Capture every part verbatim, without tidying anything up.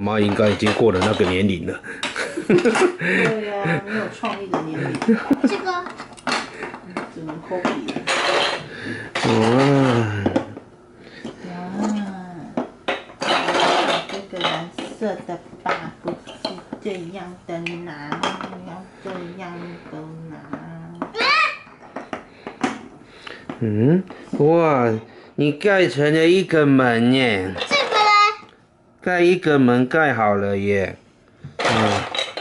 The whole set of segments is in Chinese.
妈应该已经过了那个年龄了。 对呀、啊，没有创意的年龄。 这个只能抠笔了。 哇！ 哇，这个蓝色的吧，不是这样的拿，要这样的拿。 嗯，哇，你盖成了一个门耶！ 这个嘞？ 盖一个门盖好了耶！嗯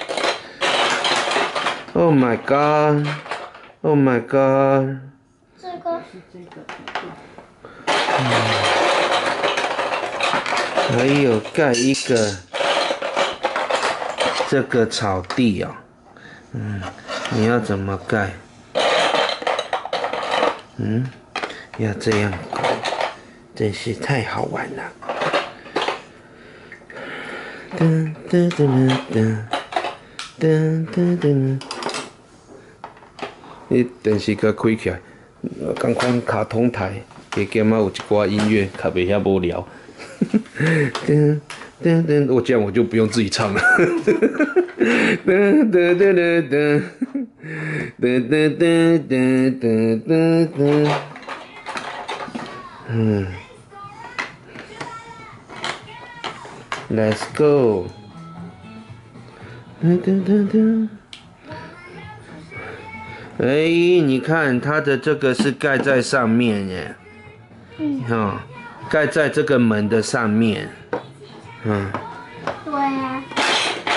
，Oh my god! Oh my god! 这个是这个。 还有盖一个这个草地哦，嗯，你要怎么盖？嗯，要这样盖，真是太好玩了。噔噔噔噔噔噔噔，你电视甲开起来，赶快卡通台，加减啊有一寡音乐，较袂遐无聊。噔噔噔，我这样我就不用自己唱了。噔噔噔噔噔噔噔噔噔噔噔，嗯 ，Let's go。噔噔噔噔。哎，你看它的这个是盖在上面耶，嗯，哈。盖在这个门的上面，嗯， 对呀、啊。